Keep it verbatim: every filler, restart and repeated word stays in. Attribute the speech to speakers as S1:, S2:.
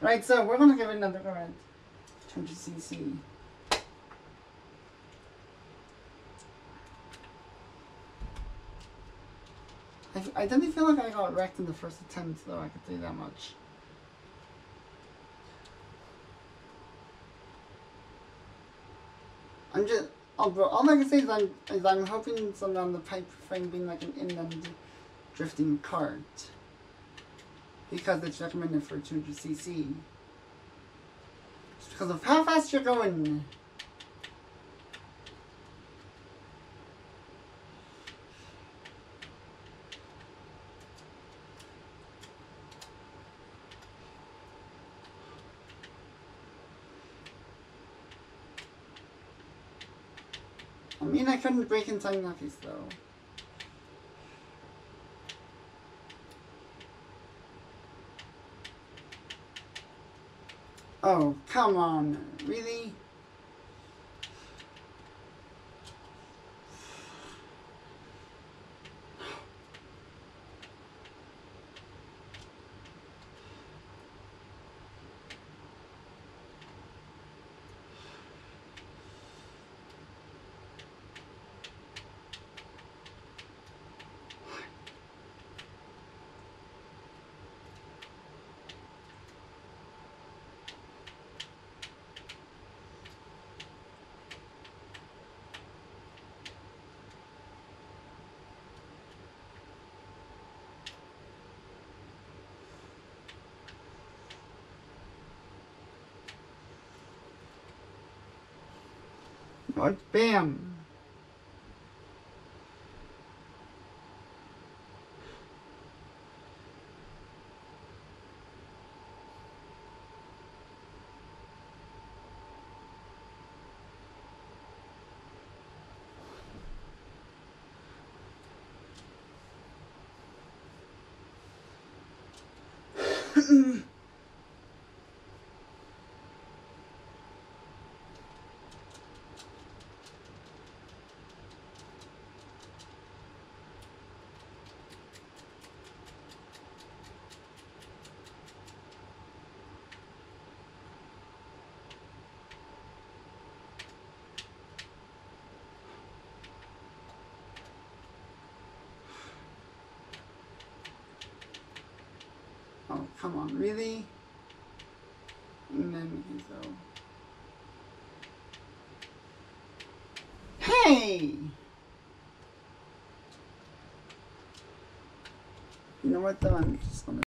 S1: Right, so we're gonna give it another go around. two hundred c c. I, I didn't feel like I got wrecked in the first attempt, though, I could say that much. I'm just, oh, bro, all I can say is I'm, is I'm hoping something on the pipe frame being like an inland drifting cart. Because it's recommended for two hundred c c. Just because of how fast you're going. I mean, I couldn't break inside that piece, though. Oh, come on. Really? What? Bam! Oh, come on, really? And then he's so... Hey! You know what, though? I'm just gonna...